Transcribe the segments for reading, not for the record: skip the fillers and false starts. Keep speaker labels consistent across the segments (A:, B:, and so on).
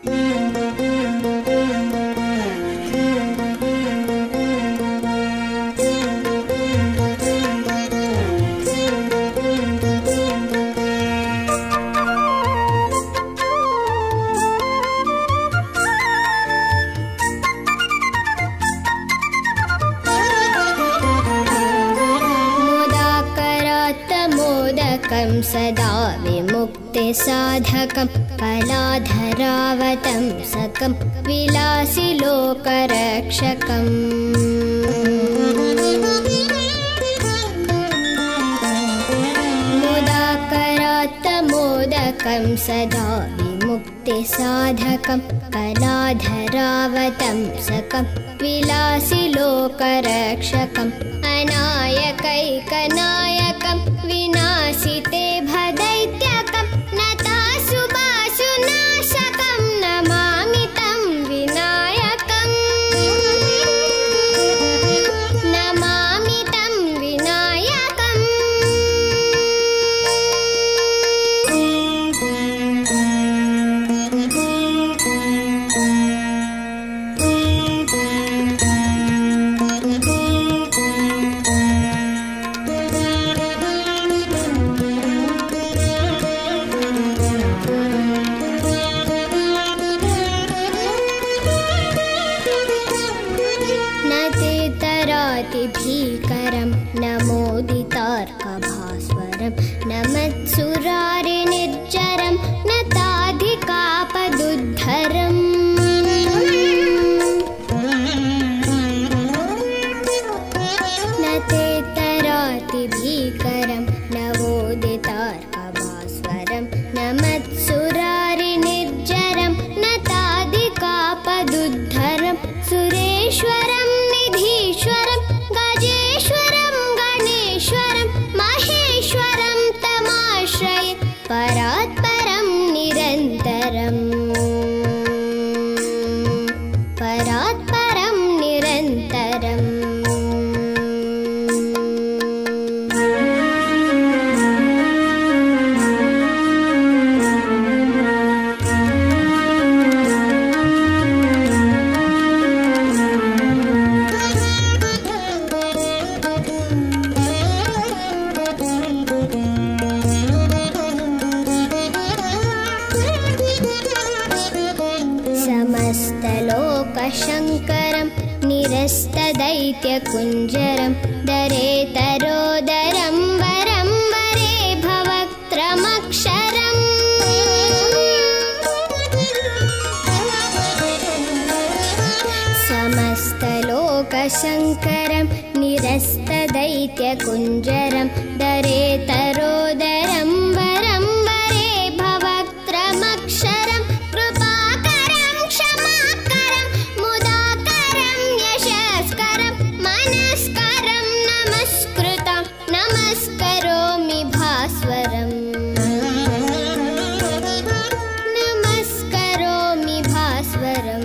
A: सदा विमुक्तिसाधकं कलाधरावतंसकं विलासिलोकरक्षकम् मुदाकरात्तमोदकं सदा विमुक्तिसाधकं कलाधरावतंसकं विलासिलोकरक्षकम् अनायकैकनायकं विनाशिते भदैत्यकं नताशुभाशुनाशकं नमामि तं विनायकम् नमामि तं विनायकम् भीकरं नमोदितार्कभास्वरं नमत्सुरारिनिर्जरं नताधिकापदुद्धरम् नतेतरातिभीकरं नवोदितार्कभास्वरं नमत्सुरारिनिर्जरं नताधिकापदुद्धरं सुरेश्वरं निधीश्वरं गजेश्वरं गणेश्वरं महेश्वरं तमाश्रये परात्परं निरन्तरम् परात्परं निरन्तरम् समस्तलोकशङ्करं निरस्तदैत्यकुञ्जरं दरेतरोदरं वरं वरे भवक्त्रमक्षरम् समस्तलोकशङ्करं निरस्तदैत्यकुञ्जरं दरेतरोदरं वरं वरे भवक्त्रमक्षरम् नमस्करोमि भास्वरम् नमस्करोमि भास्वरम्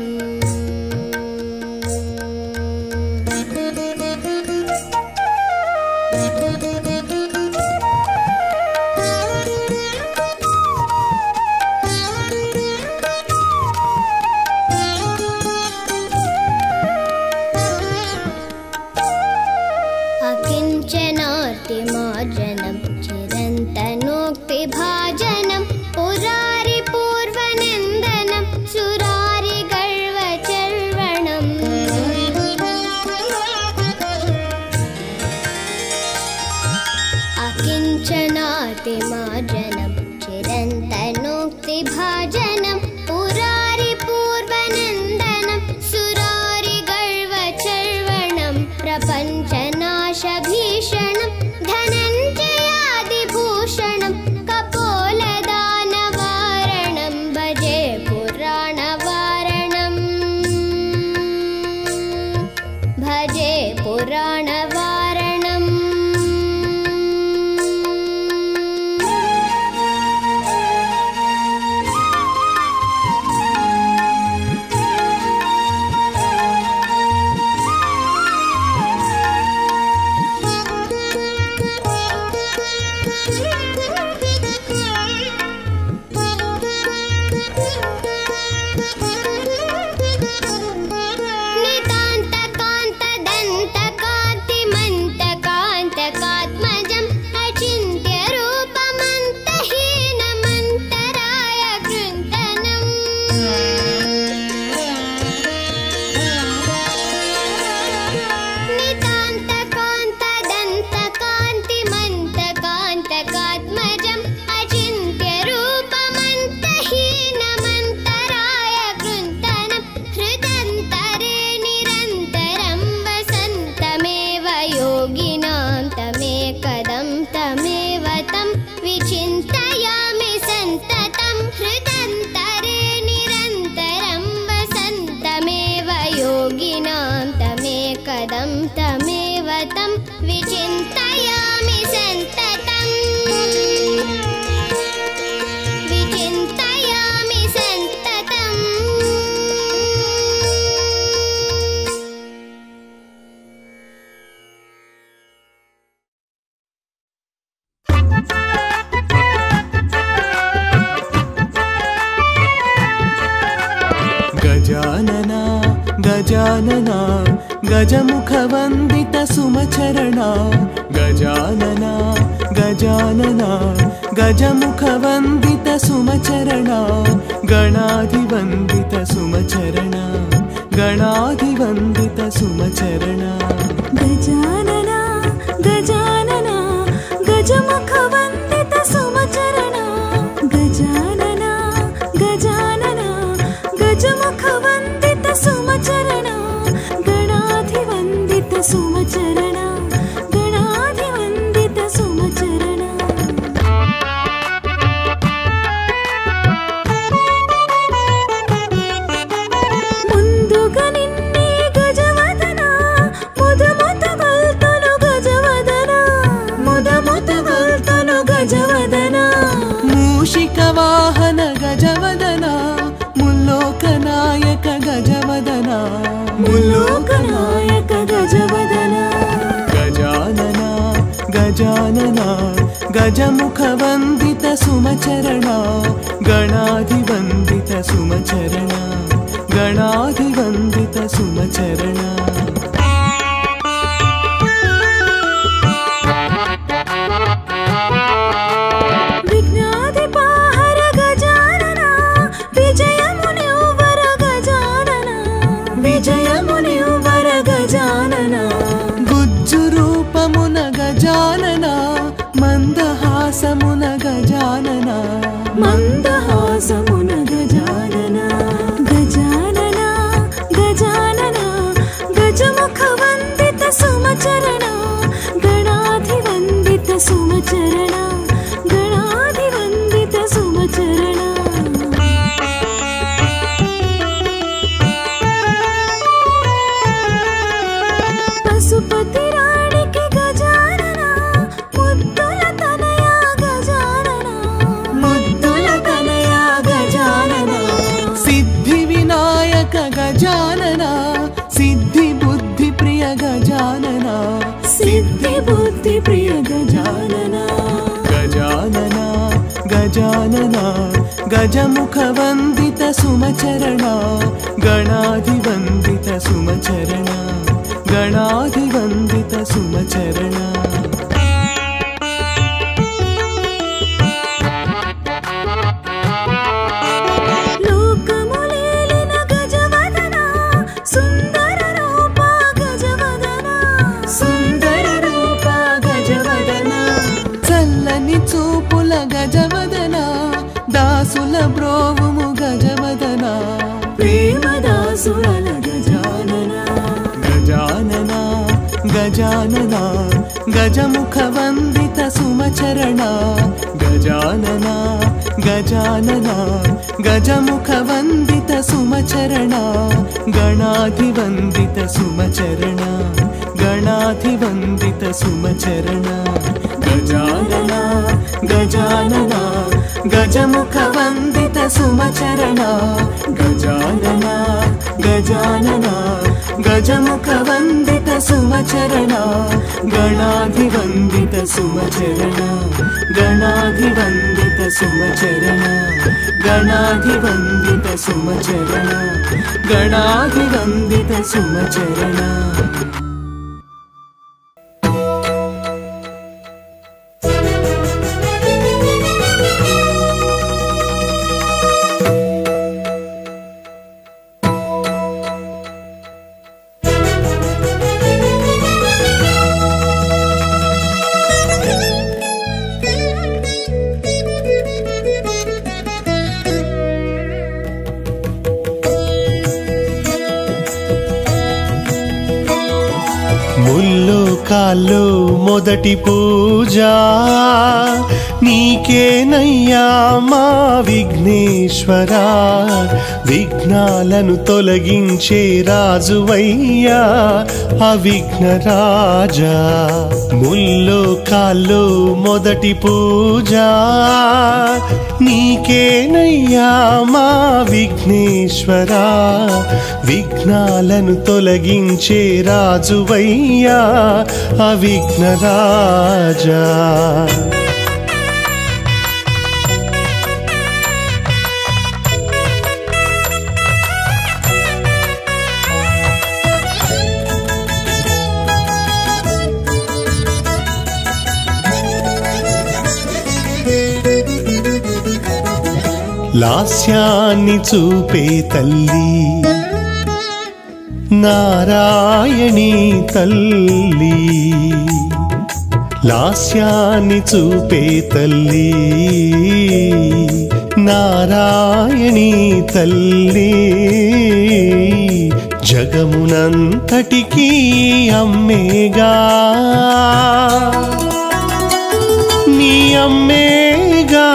A: अकिञ्चनार्तिमार्जनं चिरन्तनोक्तिभाजनं पुरारिपूर्वनन्दनं सुरारिगर्वचर्वणम् अकिञ्चनार्तिमार्जनं चिरन्तनोक्तिभाजनं पुरारिपूर्वनन्दनं सुरारिगर्वचर्वणं प्रपञ्चनाशभीषणं धनञ्जयादिभूषणं कपोलदानवारणं भजे पुराणवारणम् भजे पुराणवारणम्
B: गजानना गजमुखवन्दित सुमचरणा गजानना गजानना गजमुखवन्दित सुमचरणा गणाधिवन्दित सुमचरणा गणाधिवन्दित सुमचरणा
C: गजानना गजानना गजमुखवन्दित सुमचरणा गजानना गजानना गजमुखवन्दित सुमचरणा गणाधिवन्दित सुमचरणा गणाधिवन्दित सुमचरणा ముందుగా నిన్నే గజవదన ముదముత గల్తను గజవదన ముదముత గల్తను గజవదన
B: मूषिक वाहन गजवदन मुल्लोकनायक गजवदन
C: मुल्लोकनायक गजवदन
B: गजानना गजानना गजमुखवन्दित सुमचरणा गणाधिवन्दित सुमचरणा गणाधिवन्दित सुमचरणा
C: विघ्नाधिपाहर गजानन विजयमुनिवर गजानन विजयमुनिवर गजानन
B: गुज्जुरूपमुन गजानना मन्दहासमुन गजानना
C: मन्दहासमुन गजानन गजानन गजानन गजमुखवन्दित सुमचरणा गणाधिवन्दित सुमचरणा गणाधिवन्दित सुमचरणा पशुपति राणिकी गजानन मुद्दुल तनया गजानन मुद्दुल तनया गजानन
B: सिद्धि विनायक गजानना सिद्धि बुद्धि प्रिय गजानना
C: सिद्धि बुद्धि प्रिय गजानन
B: गजानना गजानना गजमुखवन्दित सुमचरणा गणाधिवन्दित सुमचरणा गणाधिवन्दित सुमचरणा
C: लोकमुलेलिन गजवदन सुन्दर रूपा गजवदन सुन्दर रूपा गजवदन
B: చల్లని చూపుల గజవదన దాసుల బ్రోవుము గజవదన
C: प्रेमदासुरल गजानन
B: गजानन गजानन गजमुखवन्दित सुमचरणा गजानन गजानन गजमुखवन्दित सुमचरणा गणाधिवन्दित सुमचरणा गणाधिवन्दित सुमचरणा गजानन गजानन गजमुखवन्दित सुमचरणा गजानन गजानन गजमुखवन्दित सुमचरणा गणाधिवन्दित सुमचरणा गणाधिवन्दित सुमचरणा गणाधिवन्दित सुमचरणा गणाधिवन्दित सुमचरणा ముల్లోకాల్లో మొదటి పూజ నీకేనయ్యా మా విఘ్నేశ్వరా విఘ్నాలను తొలగించే రాజువయ్యా అవిఘ్నరాజా ముల్లోకాల్లో మొదటి పూజ నీకేనయ్యా మా విఘ్నేశ్వరా విఘ్నాలను తొలగించే రాజువయ్యా అవిఘ్నరాజా లాస్యాన్ని చూపే తల్లి నారాయణి తల్లి లాస్యాన్ని చూపే తల్లి నారాయణి తల్లి జగమునంతటికీ అమ్మేగా నీ అమ్మేగా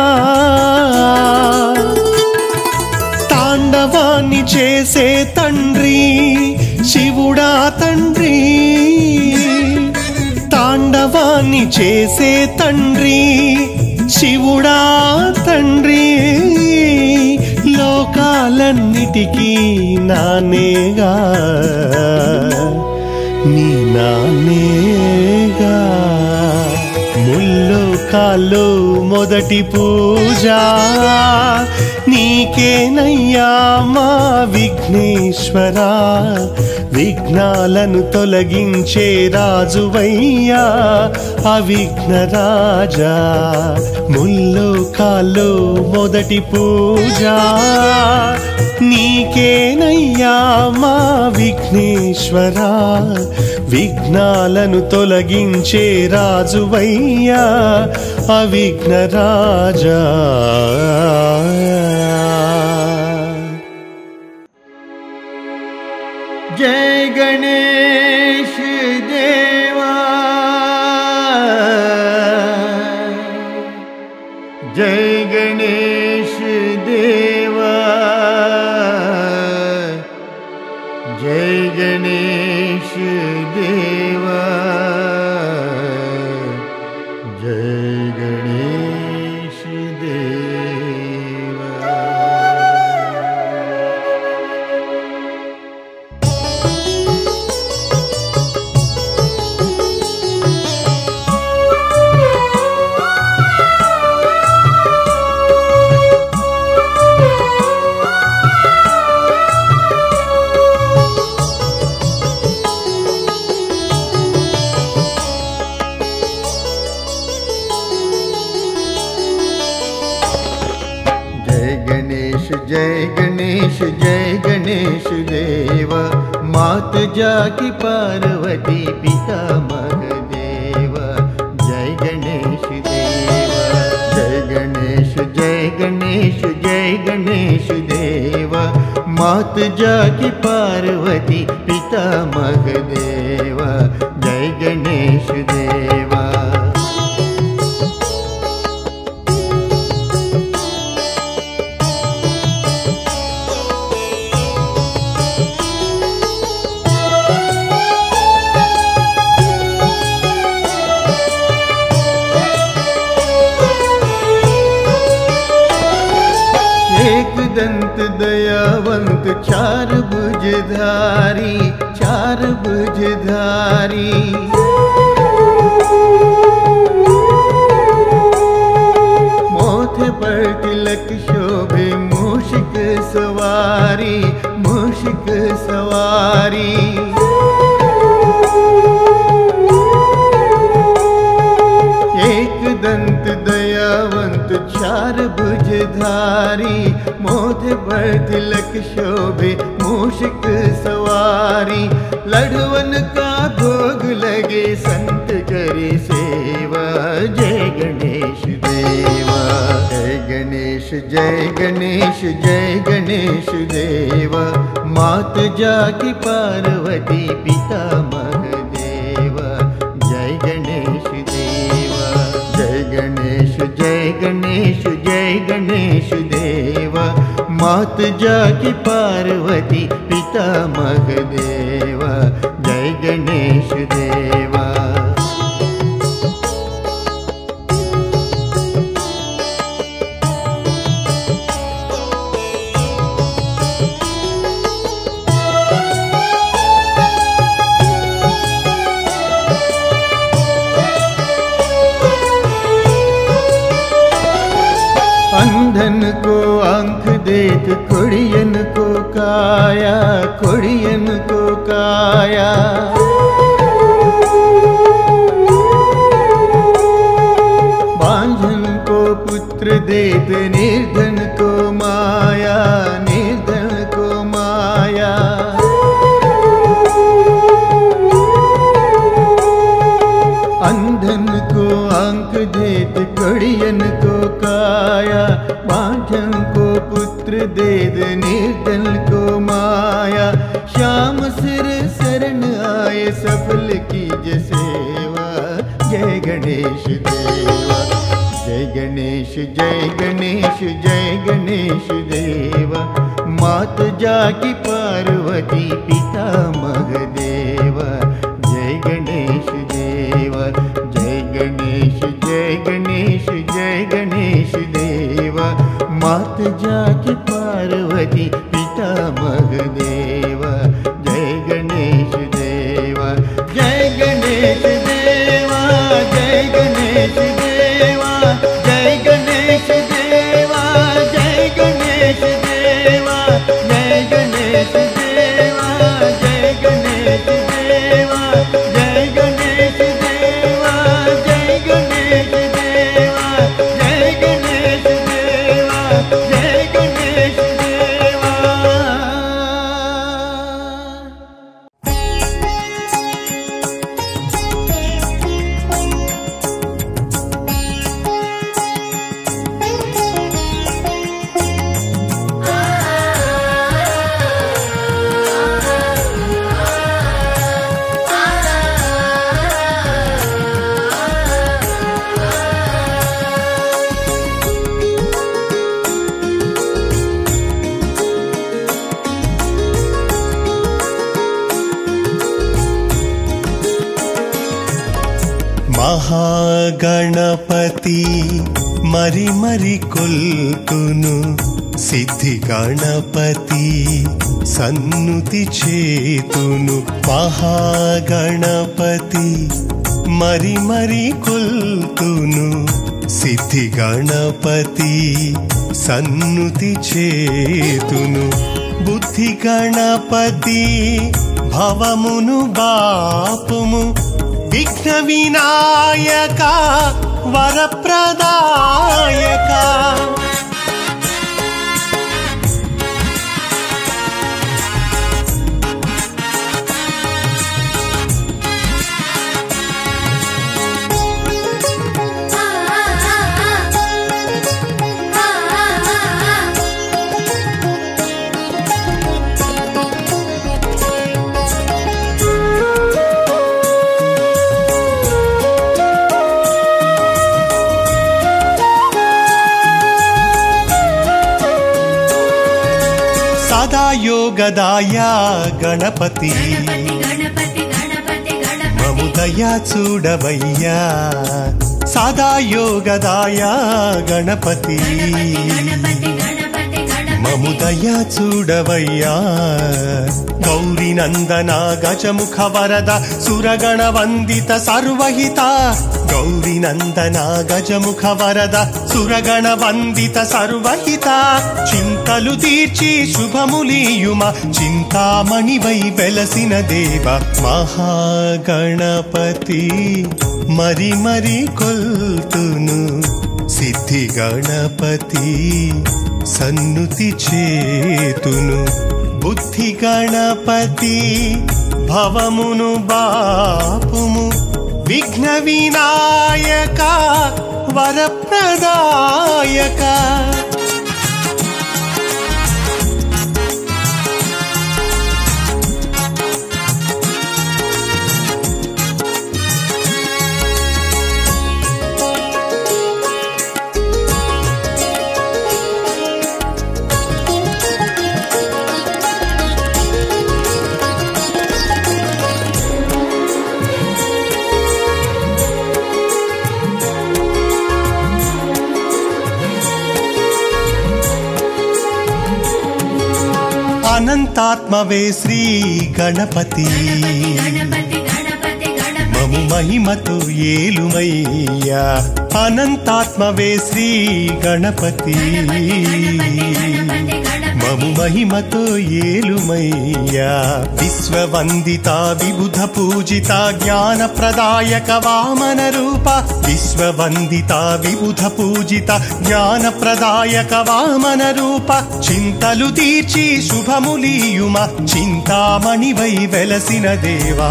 B: తాండవాన్ని చేసే తండ్రి శివుడా తండ్రి తాండవాన్ని చేసే తండ్రి శివుడా తండ్రి లోకాలన్నిటికీ నానేగా నీ నానేగా ముల్లోకాల్లో మొదటి పూజ నీకేనయ్యా మా విఘ్నేశ్వరా విఘ్నాలను తొలగించే రాజువయ్యా అవిఘ్నరాజా ముల్లోకాల్లో మొదటి పూజ నీకేనయ్యా మా విఘ్నేశ్వరా విఘ్నాలను తొలగించే రాజువయ్యా అవిఘ్నరాజా
D: जय गणेश देवा जय गणेश देवा जय गणेश देवा जय गणेश देवा जय गणेश देवा मात जाकी पार्वती पिता महदेवा जय गणेश देवा जय गणेश देवा मात जाकी पार्वती पिता महदेवा जय गणेश देवा एक दंत दयावंत चार भुजधारी मोथे पर तिलक शोभे मूषिक सवारी एक दंत दयावंत चार भुजधारी मोथे पर तिलक शोभे मूषिक सवारी लड़वन का भोग लगे संत करे सेवा जय गणेश देवा जय गणेश देवा मात जाकी पार्वती पिता महदेवा जय गणेश देवा जय गणेश देवा मात जाकी पार्वती पिता महदेवा जय गणेश देवा अंधन को आंख देत कोड़ियन को काया बांझन को पुत्र देत निर्धन को माया देद निर्जल को माया। श्याम सिर शरण आए सफल कीजिए सेवा। जय गणेश देवा, जय गणेश जय गणेश जय गणेश देवा। मात जाकी पार्वती पिता महदेवा। जय गणेश देवा, जय गणेश जय गणेश जय गणेश देवा। मात जाकी पार्वती पिता महदेवा। जय गणेश देवा, जय गणेश देवा, जय गणेश देवा, जय गणेश देवा, जय गणेश देवा, जय गणेश देवा, जय गणेश देवा, जय गणेश देवा, जय गणेश देवा, जय गणेश देवा, जय गणेश देवा।
B: మహాగణపతి మరి మరి కొల్తును సిద్ధి గణపతి సన్నుతి చేతును. మహాగణపతి మరి మరి కొల్తును సిద్ధి గణపతి సన్నుతి చేతును. బుద్ధి గణపతి భవమును బాపుము. విఘ్న వినాయక వరప్రదాయక. సదా యోగదాయ గణపతి మము దయా చూడవయ్యా. సదా యోగదాయ గణపతి మము దయా చూడవయ్యా. గౌరీ నందన గజముఖ వరద సురగణ వందిత సర్వహిత. గౌరీ నందన గజముఖ వరద సురగణ వందిత సర్వహిత. చింతలు తీర్చి శుభములీయుమ చింతామణివై వెలసిన దేవ. మహాగణపతి మరి మరి కొల్తును సిద్ధి గణపతి సన్నుతి చేతును. బుద్ధి గణపతి భవమును బాపుము. విఘ్న వినాయక వరప్రదాయక. అనంతాత్మవే శ్రీ గణపతి మము మహిమతో ఏలుమయ్యా. అనంతాత్మవే శ్రీ గణపతి మము మహిమతో ఏలుమయ్యా. విశ్వవందిత విబుధ పూజిత జ్ఞాన ప్రదాయక వామన రూప. విశ్వవందిత విబుధ పూజిత జ్ఞాన ప్రదాయక వామన రూప. చింతలు తీర్చి శుభములీయుమ చింతామణివై వెలసిన దేవా.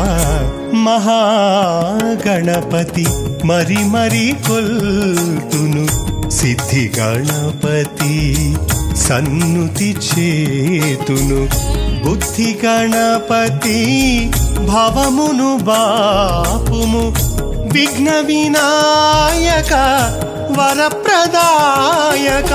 B: మహాగణపతి మరి మరి కొల్తును సిద్ధి గణపతి సన్నుతి చేతును బుద్ధి గణపతి భవమును బాపుము విఘ్న వినాయక వరప్రదాయక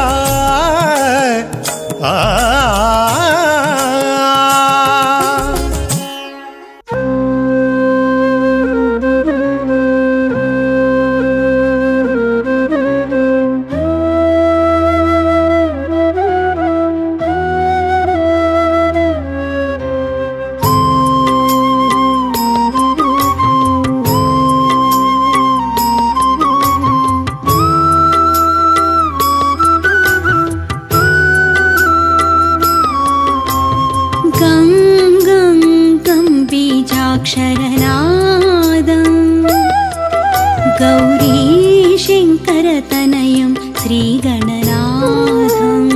C: गौरीशङ्करतनयं श्रीगणनाथं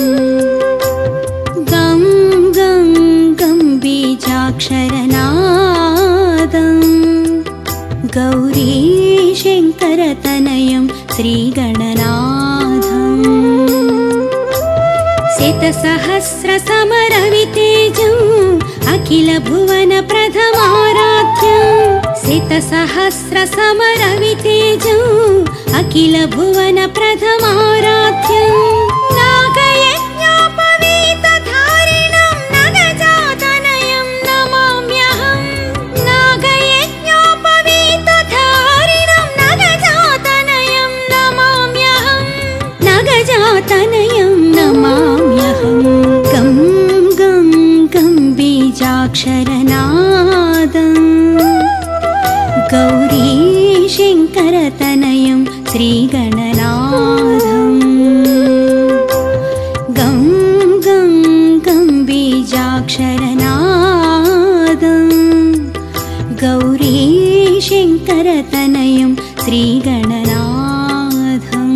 C: गं गं गम्बीजाक्षरनादं गौरीशङ्करतनयं श्रीगणनाथं शतसहस्रसमरवितेजम् अखिल भुवन प्रथमाराध्यं शतसहस्रसमरवितेजम् अखिल भुवन प्रथमाराध्यं नागयज्ञोपवीतधारिणं नगजातनयं नमाम्यहं नागयज्ञोपवीतधारिणं नगजातनयं नमाम्यहं नगजातनयं नमाम्यहं गं गं गम्बीजाक्षरनादं गौरीशङ्करतनयं श्रीगणनाथं गं गं गम्बीजाक्षरनादं गौरीशङ्करतनयं श्रीगणनाथम्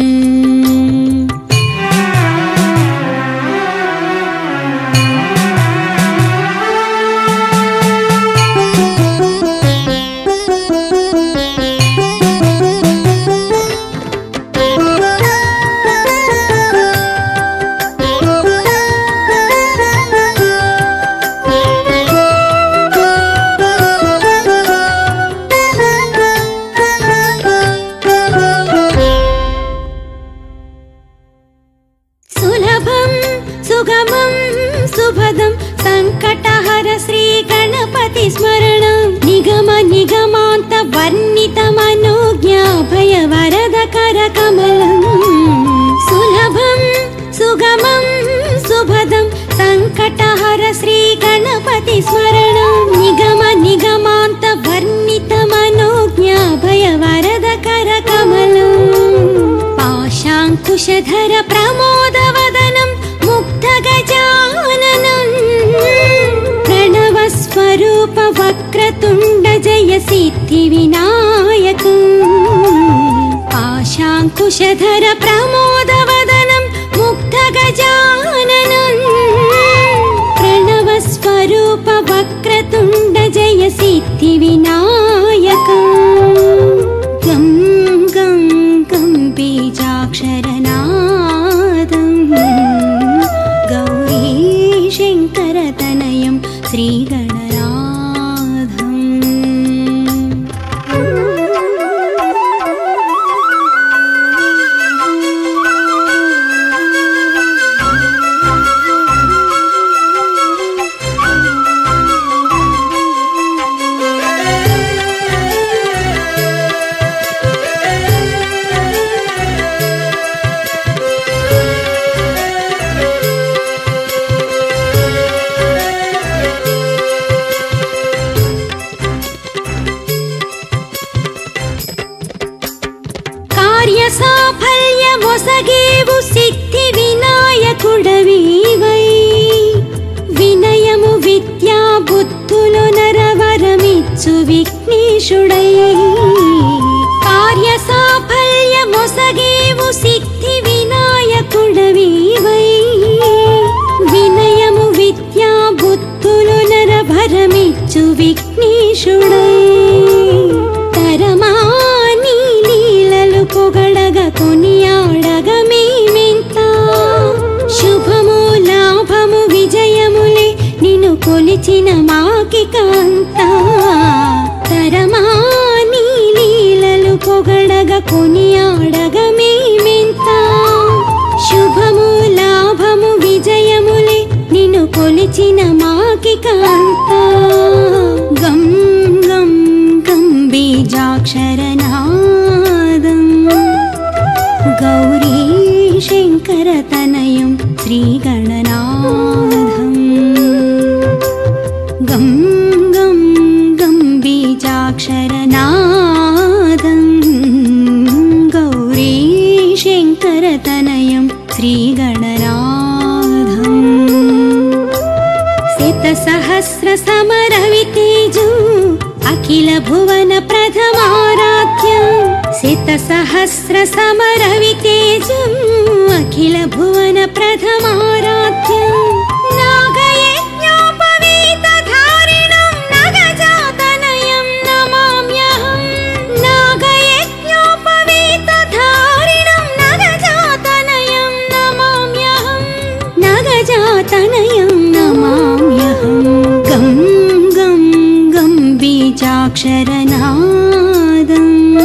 C: संकटहर श्री गणपति स्मरणं निगम निगमांत वर्णित मनोज्ञा भय वरद कर कमलं सुलभं सुगमं सुभदं संकटहर श्री गणपति स्मरणं निगम निगमांत वर्णित मनोज्ञा भय वरद कर कमलं पाशांकुशधर प्रमोद वदनं मुग्ध गजाननं प्रणव स्वरूप वक्रतुंड जय सिद्धि विनायकं पाशांकुशधर प्रमोद वदनं मुग्ध गजाननं प्रणव स्वरूप वक्रतुंड जय सिद्धि विनायकं गं गं गम्बीजाक्षरनादं गौरीशङ्करतनयं श्रीगणनाथम् సాఫల్యమొసగేవు సిద్ధి వినాయకుడవీవై వినయము విద్యా బుద్ధులు నరవరమిచ్చు విఘ్నేశుడై కార్య సాఫల్యమొసగేవు సిద్ధి వినాయకుడవీవై వినయము విద్యా బుద్ధులు నరవరమిచ్చు విఘ్నేశుడై తరమా పొగడగ కొనియాడగ మీ కొలిచిన మాకికాంతా తరమా నీ లీలలు పొగడగ కొనియాడగ మేమెంత శుభము లాభము విజయములే నిన్ను కొలిచిన మాకికాంతా గం గం గం బీజాక్షరనాదం గౌరీ శంకరతనయం శ్రీగణనాథం గం గం గం బీజాక్షరనాదం గౌరీ శంకరతనయం శ్రీగణనాథం శతసహస్ర సమరవితేజం అఖిల భువన ప్రథమారాధ్యం శతసహస్ర సమరవితేజం అఖిల భువన ప్రథమారాధ్యం నాగయజ్ఞోపవీతధారిణం నగజాతనయం నమామ్యహం నాగయజ్ఞోపవీతధారిణం నగజాతనయం నమామ్యహం నగజాతనయం నమామ్యహం గం గం గం బీజాక్షరనాదం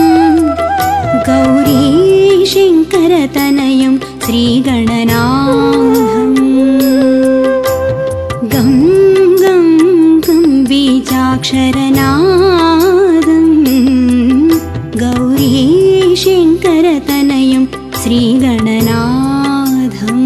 C: గౌరీ శంకరతనయం శ్రీగణనాథం గం గం గం బీజాక్షరనాదం గౌరీ శంకరతనయం శ్రీగణనాథం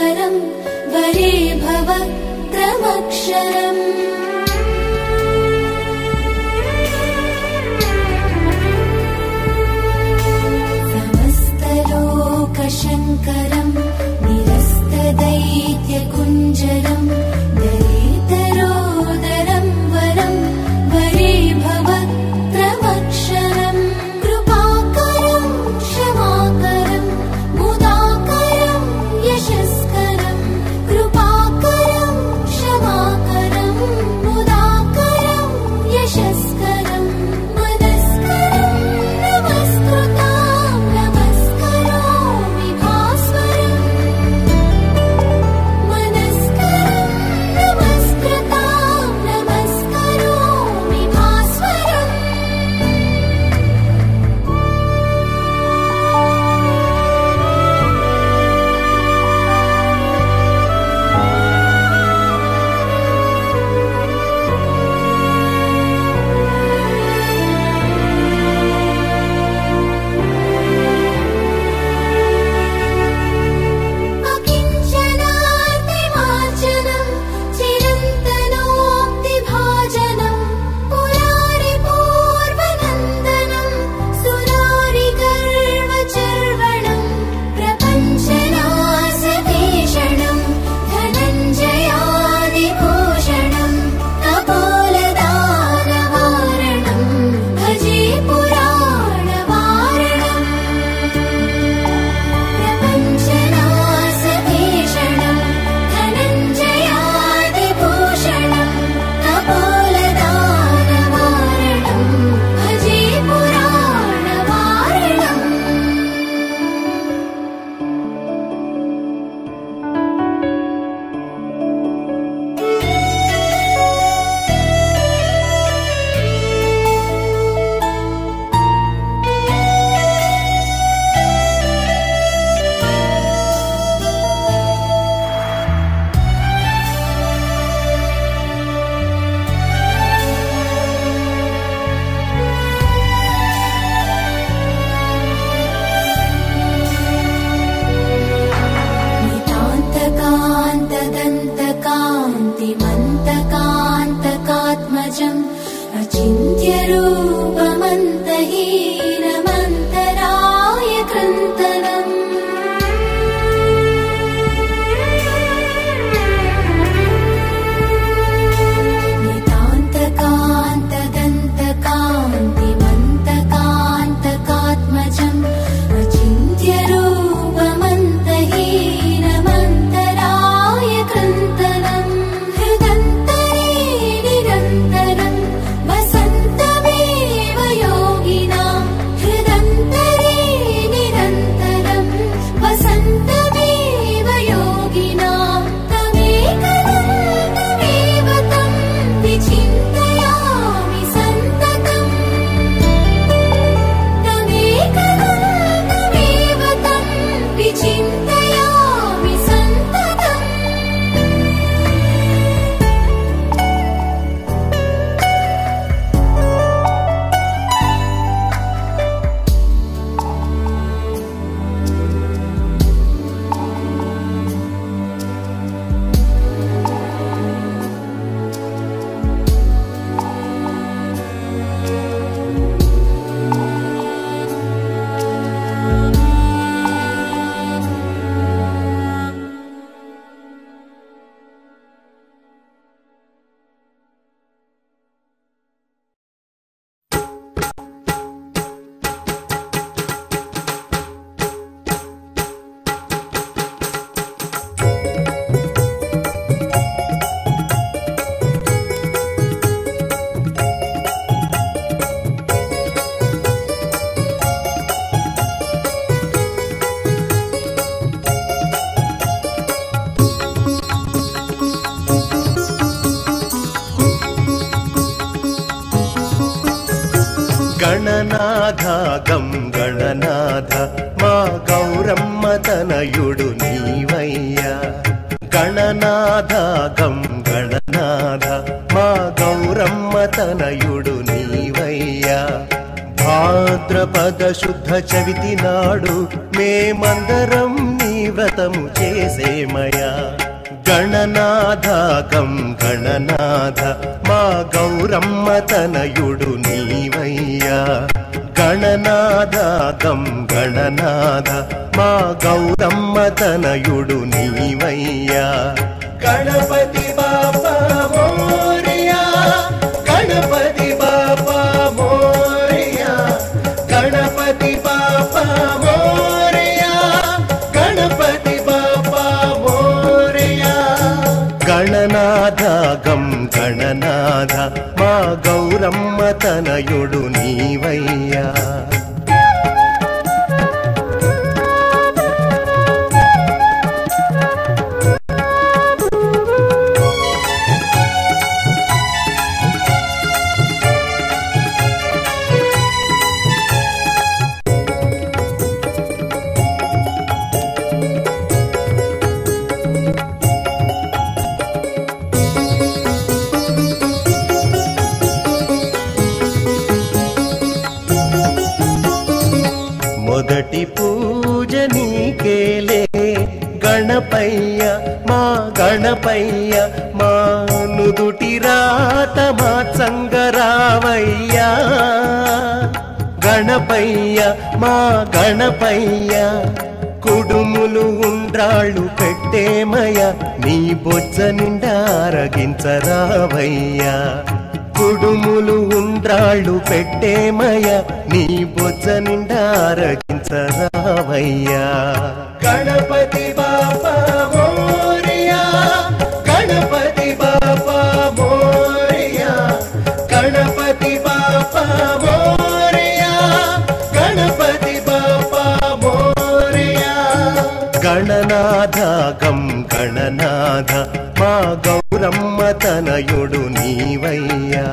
E: वरं वरे भव त्रमक्षरम् समस्तलोकशङ्करं निरस्तदैत्यकुञ्जरं दरेतरोदरं वरं वरे भव त्रमक्षरम् कृपाकरं क्षमाकरं मुदाकरं यशस्करं कृपाकरं क्षमाकरं मुदाकरं यशस्करं मनस्करं नमस्कृतां नमस्करोमि भास्वरम् मनस्करं नमस्कृतां नमस्करोमि भास्वरम् अकिञ्चनार्तिमार्जनं चिरन्तनोक्तिभाजनं पुरारिपूर्वनन्दनं सुरारिगर्वचर्वणं प्रपञ्चनासभीषणं धनञ्जयादिभूषणं कपोलदानवारणं भजे पुराणवारणम् प्रपञ्चनासभीषणं धनञ्जयादिभूषणं कपोलदानवारणं भजे पुराणवारणम् नितान्तकान्तदन्तकान्तिमन्तकान्तकात्मजम् अचिन्त्यरूपमन्तहीनमन्तराय कृन्तनम् नितान्तकान्तदन्तकान्तिमन्तकान्तकात्मजम् अचिन्त्यरूपमन्तहीनमन्तराय कृन्तनम् हृदन्तरे निरन्तरं वसन्तमेव योगिनां हृदन्तरे निरन्तरं वसन्तमेव योगिनां तमेकदन्तमेव तं विचिन्तयामि सन्ततम् तमेकदन्तमेव तं विचिन्तयामि सन्ततम्
B: గణనాథ గం గణనాథ మా గౌరమ్మ తనయుడు నీవయ్యా గణనాథ గం గణనాథ మా గౌరమ్మ తనయుడు నీవయ్యా భాద్రపద శుద్ధ చవితి నాడు మేమందరం నీ వ్రతము చేసేమయా. గణనాథ గం గణనాథ మా గౌరమ్మ తనయుడు నీవయ్యా. గణనాథ గం గణనాథ మా గౌరమ్మ తనయుడు నీవయ్యా. గణపతి బాపా మోరియా, గణపతి బాపా మోరియా, గణపతి బాపా మోరియా, గణపతి బాపా మోరియా. గణనాథ గం గణనాథ మా గౌరమ్మ తనయుడు నీవయ్యా. మొదటి పూజ నీకేలే గణపయ్య మా గణపయ్య. మా నుదుటి రాత మా సంగరావయ్యా. గణపయ్య మా గణపయ్య కుడుములు ఉండ్రాళ్ళు పెట్టేమయ నీ బొజ్జ నిండా అరగించరావయ్యా. కుడుములు ఉండ్రాళ్ళు పెట్టేమయ నీ బొజ్జ నిండా అరగించరావయ్యా. గణపతి బాపా మోరియా, గణపతి బాపా మోరియా, గణపతి బాపా మోరియా, గణపతి బాపా మోరియా. గణనాథ గం గణనాథ మా గౌరమ్మ తనయుడు నీవయ్యా.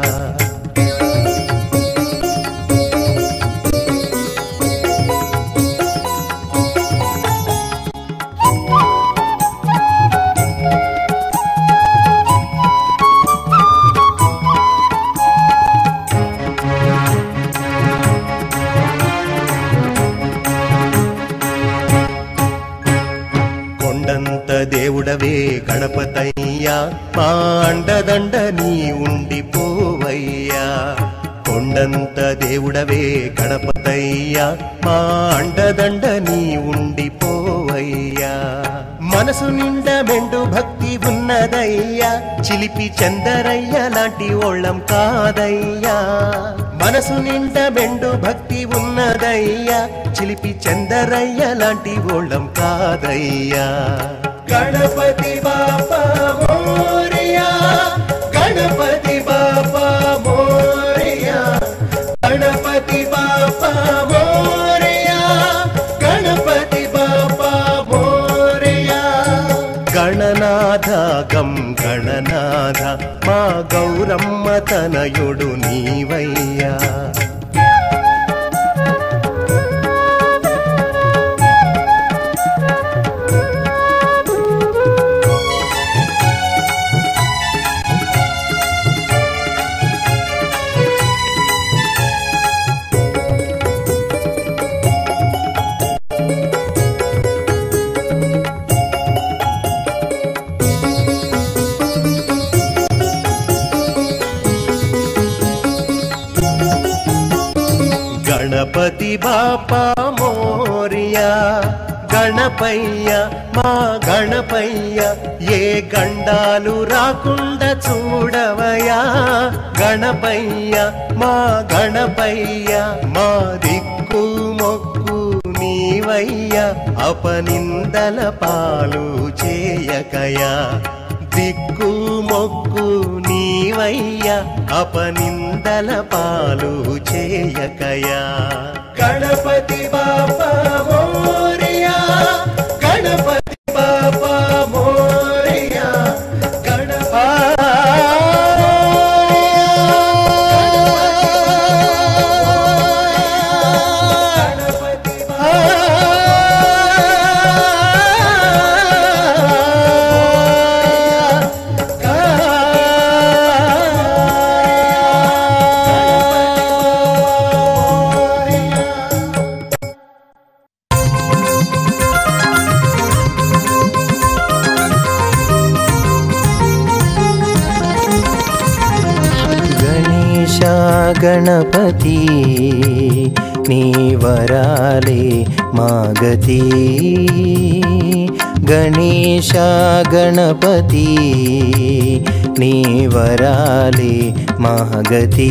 B: కొండంత దేవుడవే గణపతయ్యా మా అండదండ నీ ఉండిపోవయ్యా. కొండంత దేవుడవే గణపతయ్యా మా అండదండ నీ ఉండిపోవయ్యా. మనసు నిండా మెండు భక్తి ఉన్నదయ్యా, చిలిపి చందరయ్య లాంటి ఓళ్ళం కాదయ్యా. మనసు నిండా మెండు భక్తి ఉన్నదయ్యా, చిలిపి చందరయ్య లాంటి ఓళ్ళం కాదయ్యా. గణపతి బాపా మోరియా, గణపతి బాపా మోరియా, గణపతి బాపా మోరియా, గణపతి బాపా మోరియా. గణనాథ గం గణనాథ మా గౌరమ్మ తనయుడు నీవయ్యా. గణపతి బాపా మోరియా, గణపయ్య మా గణపయ్య ఏ గండాలు రాకుండా చూడవయా. గణపయ్య మా గణపయ్య మా దిక్కు మొక్కు నీవయ్య, అపనిందల పాలు చేయకయా. దిక్కు మొక్కు నీవయ్య, అపనిందల పాలు చేయకయా. గణపతి బాపా మోరియా, గణపతి బాపా మోరియా,
F: गणपति नीवराले मागती गणेश गणपति नीवराले मागती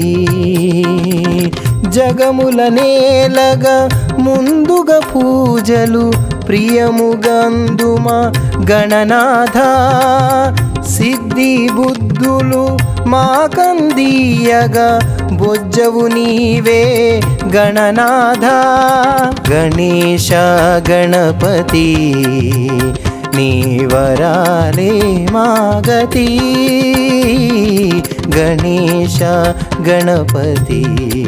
F: जगमुल नेलग ముందుగ పూజలు ప్రియముగందుమ గణనాథ సిద్ధి బుద్ధులు మాకందీయగా బొజ్జవు నీవే గణనాథ గణేశ గణపతి నీవరాలే మాగతి గణేశ గణపతి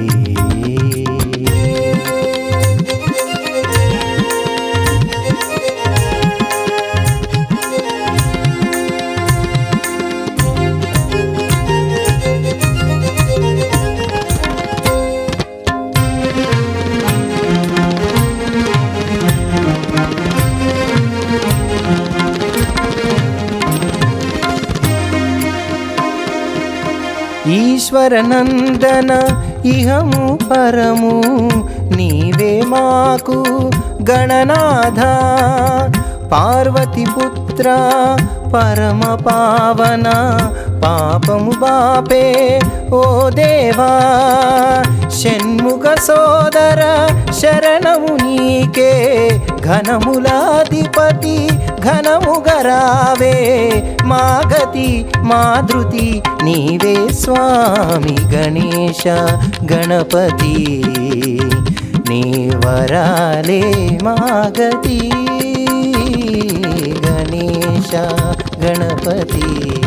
F: ఈశ్వర నందన ఇహము పరము నీవే మాకు గణనాథ పార్వతి పుత్ర పరమ పావన పాపము బాపే ఓ దేవా షణ్ముఖ సోదర శరణము నీకే ఘనములాధిపతి ఘనముగరావే మా గతి మా ధృతి నీవే స్వామి గణేశ గణపతి నీవరాలే మా గతి గణేశ గణపతి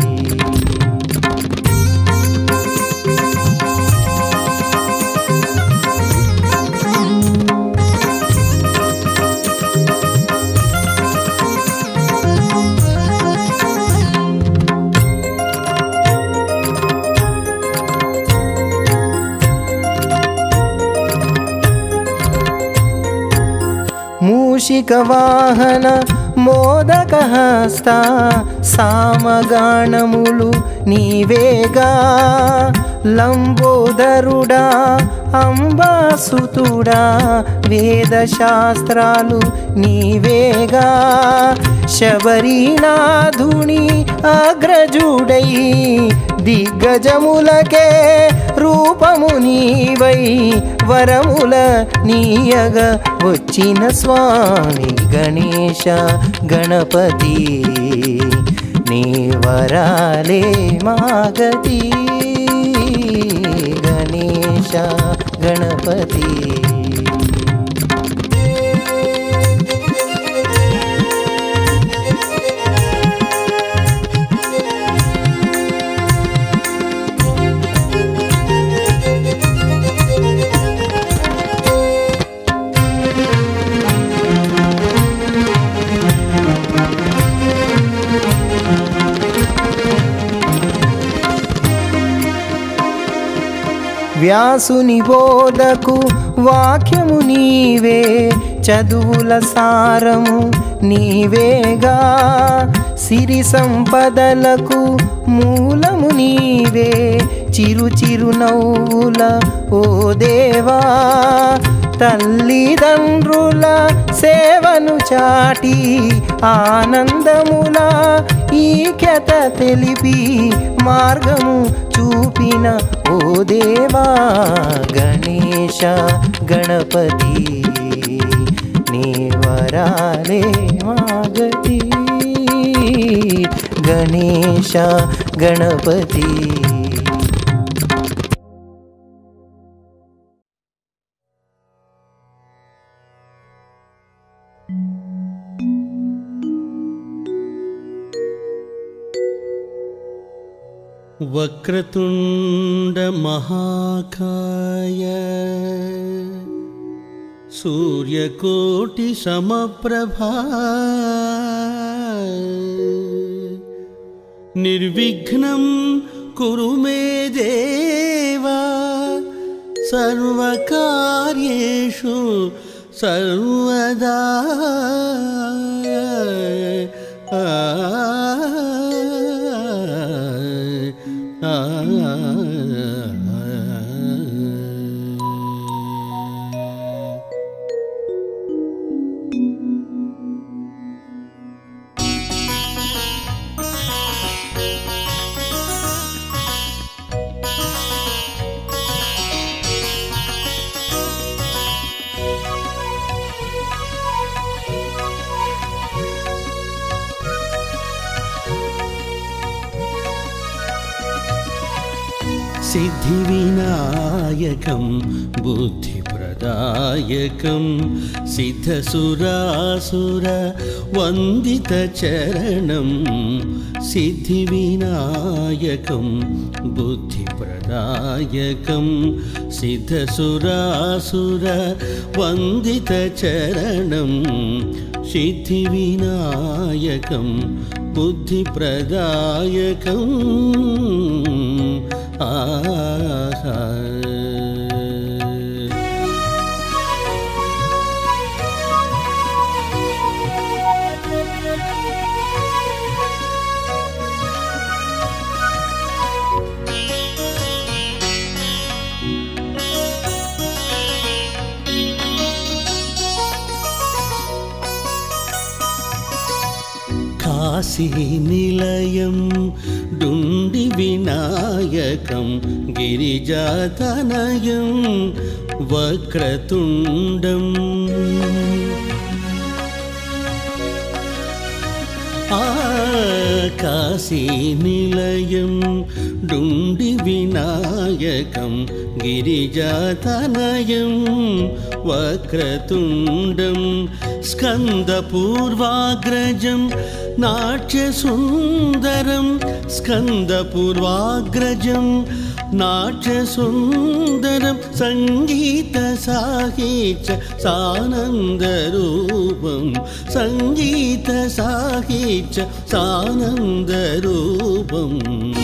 F: మూషిక వాహన మోదక హస్త సామగాణములు నీవేగా లంబోదరుడా అంబాసుతుడా వేద శాస్త్రాలు నీవేగా శబరీనాథుని అగ్రజుడై దిగ్గజములకే రూపము నీవై వరముల నీయగ వచ్చిన స్వామి గణేశ గణపతి నీవరాలే మాగతి గణేశ గణపతి వ్యాసుని బోధకు వాక్యము నీవే చదువుల సారము నీవేగా సిరి సంపదలకు మూలము నీవే చిరు చిరు నవ్వుల ఓ దేవా తల్లిదండ్రుల సేవను చాటి ఆనందముల ఈఖ్యత తెలిపి మార్గము చూపిన ఓ దేవా గణేశ గణపతి నీవరాలే మాగతి గణేశ గణపతి
G: वक्रतुंड महाकाय सूर्यकोटि समप्रभा निर्विघ्नं कुरु मे देवा सर्वकार्येषु सर्वदा सिद्धिविनायकं बुद्धिप्रदायकं सिद्धसुरासुर वन्दितचरणं सिद्धिविनायकं बुद्धिप्रदायकं सिद्धसुरासुर वन्दितचरणं सिद्धिविनायकं बुद्धिप्रदायकम् काशीनिलयं डुण्डिविनायकं गिरिजातनयं वक्रतुण्डं काशीनिलयं डुण्डिविनायकं गिरिजातनयं वक्रतुण्डं स्कन्दपूर्वाग्रजं नाट्यसुन्दरं स्कन्दपूर्वाग्रजं नाट्यसुन्दरं सङ्गीतसाहित्य सानन्दरूपं सङ्गीतसाहित्य सानन्दरूपम्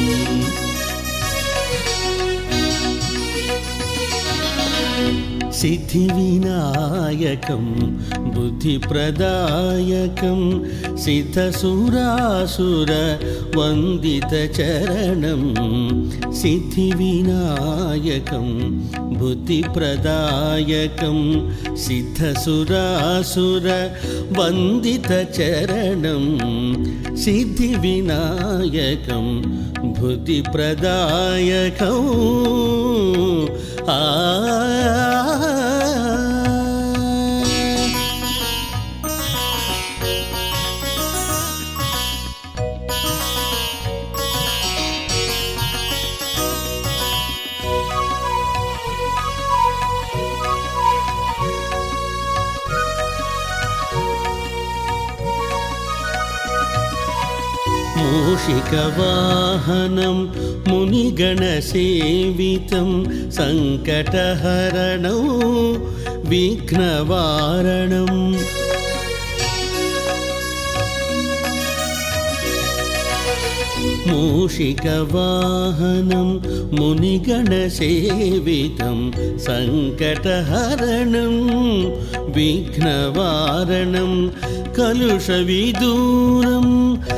G: सिद्धिविनायकं बुद्धिप्रदायकं सिद्धसुरासुर वन्दितचरणं सिद्धिविनायकं बुद्धिप्रदायकं सिद्धसुरासुर वन्दितचरणं सिद्धिविनायकं बुद्धिप्रदायकं मूषिकवाहनं मुनिगणसेवितं सङ्कटहरणं विघ्नवारणम् मूषिकवाहनं मुनिगणसेवितं सङ्कटहरणं विघ्नवारणं कलुषविदूरं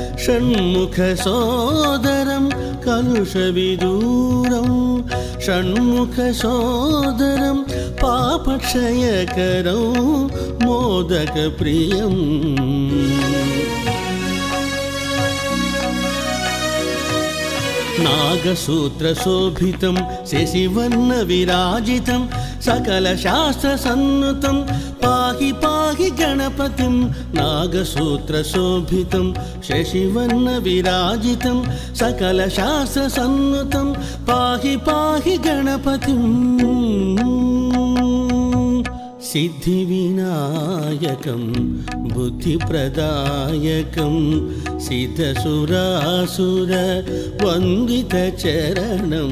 G: षण्मुखसोदरं कलुषविदूरं षण्मुखसोदरं पापक्षयकरं मोदकप्रियं नागसूत्रशोभितं शशिवर्णविराजितं सकलशास्त्रसन्नुतं पाहि पाहि गणपतिं नागसूत्रशोभितं शशिवर्णविराजितं सकलशास्त्रसन्नुतं पाहि पाहि गणपतिं सिद्धिविनायकं बुद्धिप्रदायकं सिद्धसुरासुर वन्दितचरणं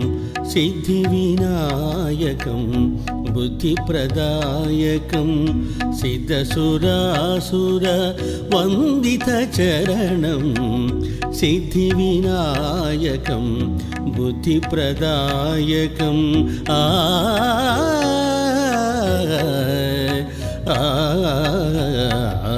G: सिद्धिविनायकं बुद्धिप्रदायकं सिद्धसुरासुर वन्दितचरणं सिद्धिविनायकं बुद्धिप्रदायकं आ